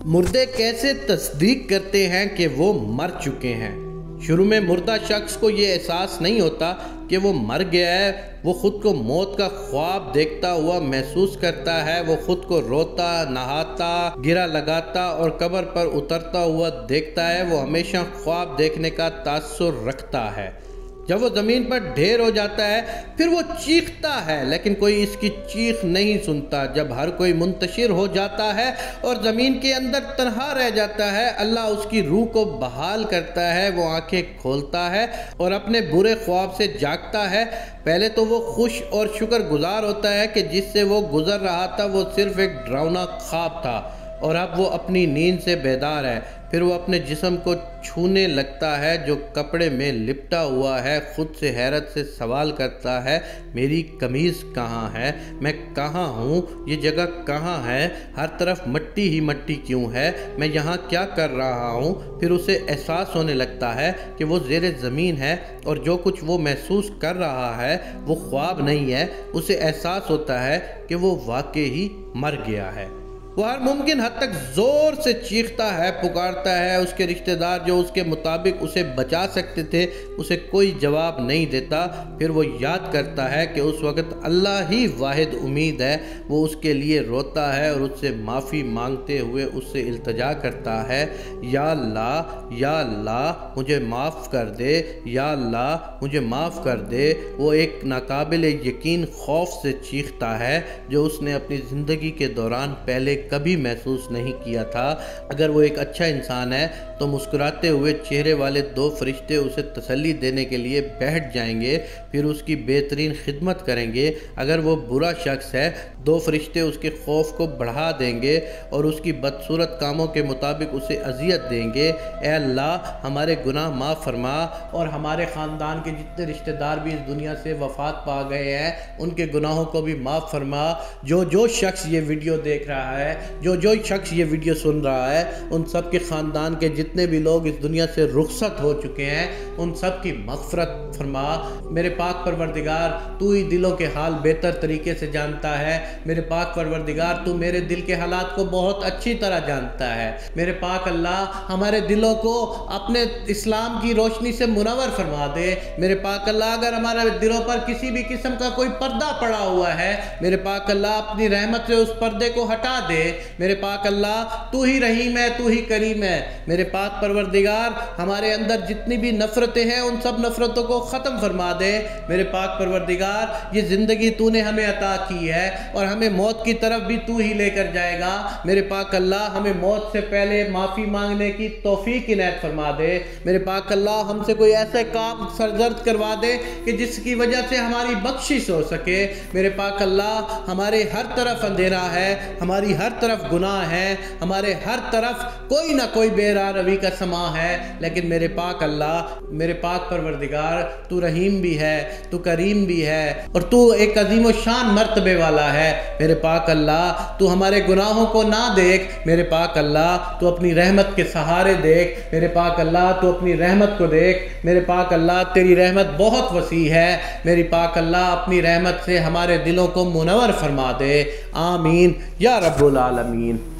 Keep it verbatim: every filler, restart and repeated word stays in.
مردے کیسے تصدیق کرتے ہیں کہ وہ مر چکے ہیں؟ شروع میں مردہ شخص کو یہ احساس نہیں ہوتا کہ وہ مر گیا ہے۔ وہ خود کو موت کا خواب دیکھتا ہوا محسوس کرتا ہے۔ وہ خود کو روتا، نہاتا، گرا لگاتا اور قبر پر اترتا ہوا دیکھتا ہے۔ وہ ہمیشہ خواب دیکھنے کا تاثر رکھتا ہے۔ جب وہ زمین پر ڈھیر ہو جاتا ہے پھر وہ چیختا ہے، لیکن کوئی اس کی چیخ نہیں سنتا۔ جب ہر کوئی منتشر ہو جاتا ہے اور زمین کے اندر تنہا رہ جاتا ہے، اللہ اس کی روح کو بحال کرتا ہے۔ وہ آنکھیں کھولتا ہے اور اپنے برے خواب سے جاگتا ہے۔ پہلے تو وہ خوش اور شکر گزار ہوتا ہے کہ جس سے وہ گزر رہا تھا وہ صرف ایک ڈراؤنا خواب تھا اور اب وہ اپنی نیند سے بیدار ہے۔ پھر وہ اپنے جسم کو چھونے لگتا ہے جو کپڑے میں لپٹا ہوا ہے۔ خود سے حیرت سے سوال کرتا ہے، میری قمیض کہاں ہے؟ میں کہاں ہوں؟ یہ جگہ کہاں ہے؟ ہر طرف مٹی ہی مٹی کیوں ہے؟ میں یہاں کیا کر رہا ہوں؟ پھر اسے احساس ہونے لگتا ہے کہ وہ زیر زمین ہے اور جو کچھ وہ محسوس کر رہا ہے وہ خواب نہیں ہے۔ اسے احساس ہوتا ہے کہ وہ واقعی مر گیا ہے۔ وہ ہر ممکن حد تک زور سے چیختا ہے، پکارتا ہے۔ اس کے رشتہ دار جو اس کے مطابق اسے بچا سکتے تھے اسے کوئی جواب نہیں دیتا۔ پھر وہ یاد کرتا ہے کہ اس وقت اللہ ہی واحد امید ہے۔ وہ اس کے لیے روتا ہے اور اس سے معافی مانگتے ہوئے اس سے التجا کرتا ہے، یا اللہ یا اللہ مجھے معاف کر دے، یا اللہ مجھے معاف کر دے۔ وہ ایک ناقابل یقین خوف سے چیختا ہے جو اس نے اپنی زندگی کے دوران پہلے کبھی محسوس نہیں کیا تھا۔ اگر وہ ایک اچھا انسان ہے تو مسکراتے ہوئے چہرے والے دو فرشتے اسے تسلی دینے کے لیے بیٹھ جائیں گے، پھر اس کی بہترین خدمت کریں گے۔ اگر وہ برا شخص ہے دو فرشتے اس کے خوف کو بڑھا دیں گے اور اس کی بدصورت کاموں کے مطابق اسے اذیت دیں گے۔ اے اللہ ہمارے گناہ معاف فرما اور ہمارے خاندان کے جتنے رشتہ دار بھی اس دنیا سے وفات پا گئے ہیں ان کے گناہوں کو بھی معاف فرما۔ جو جو شخص یہ ویڈیو دیکھ رہا ہے، جو جو شخص یہ ویڈیو سن رہا ہے، ان سب کے خاندان کے جتنے بھی لوگ اس دنیا سے رخصت ہو چکے ہیں ان سب کی مغفرت فرما۔ میرے پاک پروردگار تو ہی دلوں کے حال بہتر طریقے سے جانتا ہے۔ میرے پاک پروردگار تو میرے دل کے حالات کو بہت اچھی طرح جانتا ہے۔ میرے پاک اللہ ہمارے دلوں کو اپنے اسلام کی روشنی سے منور فرما دے۔ میرے پاک اللہ اگر ہمارے دلوں پر کسی بھی قسم کا کوئی پردہ پڑا ہوا ہے، میرے پاک اللہ اپنی رحمت سے اس پردے کو ہٹا دے۔ میرے پاک اللہ تو ہی رحیم ہے، تو ہی کریم ہے۔ میرے پاک پروردگار ہمارے اندر جتنی بھی نفرتیں ہیں ان سب نفرتوں کو ختم فرما دے۔ میرے پاک پروردگار یہ زندگی تو نے ہمیں عطا کی ہے اور ہمیں موت کی طرف بھی تو ہی لے کر جائے گا۔ میرے پاک اللہ ہمیں موت سے پہلے معافی مانگنے کی توفیق عنایت فرما دے۔ میرے پاک اللہ ہم سے کوئی ایسے کام سرزد کروا دے کہ جس کی وجہ سے ہماری بخشش ہو سکے۔ میرے پاک اللہ ہمارے ہر طرف اندھیرا ہے، ہماری ہر طرف گناہ ہے، ہمارے ہر طرف کوئی نہ کوئی بے راہ روی کا سما ہے، لیکن میرے پاک اللہ میرے پاک پروردگار تو رحیم بھی ہے، تو کریم بھی ہے اور تو ایک عظیم و شان مرتبے والا ہے۔ میرے پاک اللہ تو ہمارے گناہوں کو نہ دیکھ، میرے پاک اللہ تو اپنی رحمت کے سہارے دیکھ، میرے پاک اللہ تو اپنی رحمت کو دیکھ۔ میرے پاک اللہ تیری رحمت بہت وسیع ہے، میری پاک اللہ اپنی رحمت سے ہمارے دلوں کو منور فرما دے۔ آمین یا رب العالمین۔